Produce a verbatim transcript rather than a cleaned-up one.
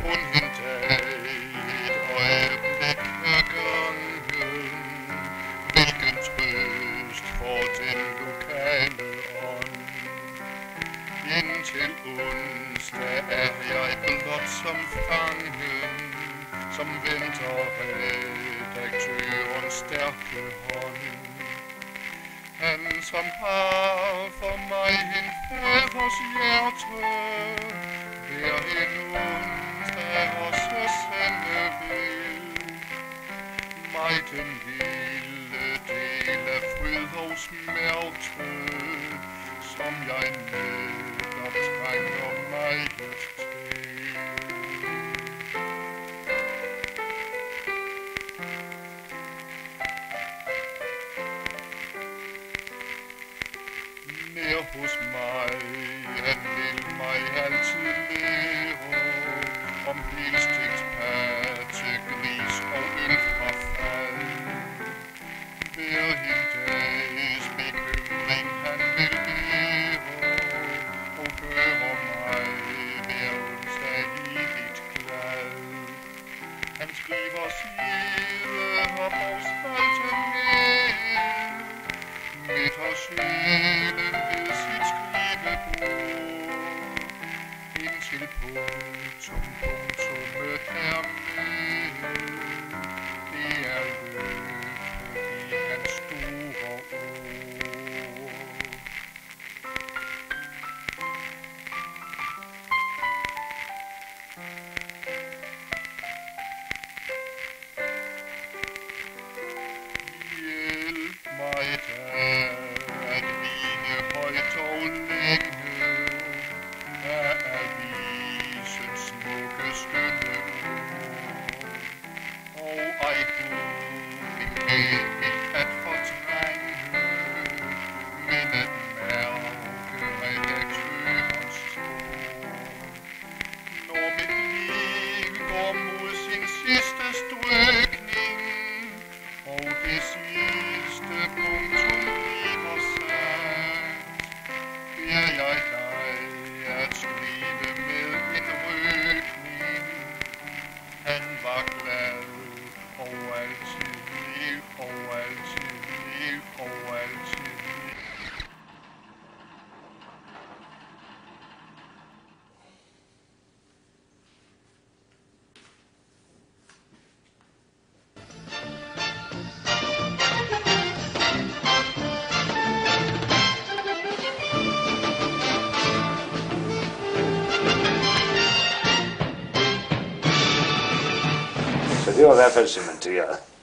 kun en dag, et øjeblik ad gangen. Hvilken trøst for den lokale ånd. Indtil onsdag er jeg blot som fangen, som venter redaktørens stærke hånd. Han som har for mig en fædres hjerte, hver en onsdag også sende vil mig den lille del af fryd og smerte, som jeg netop trænger mig til. Nær hos mig, han vil mig altid lære om helstegt patte, gris og øl fra fad. Hver en dags bekymring han vil bære, og gøre mig hver onsdag evigt glad. Han skriver side op og spalte ned, midt og sjælen ved sit skrivebord, indtil punktum, punktummet er med. Det er løftet i hans store ord. Hjælp mig da at vine højt og længe af avisens smukke skønne ord. Og ej Gud, min gæld at fortrænge, men at mærke redaktørens spor. Når mit liv går mod sin sidste strøkning, og det sidste punktum bliver sat, beder jeg dig at skrive med en rykning. Han var glad og altid liv, og altid liv, og altid liv. Så det var i hvert fald cementeret.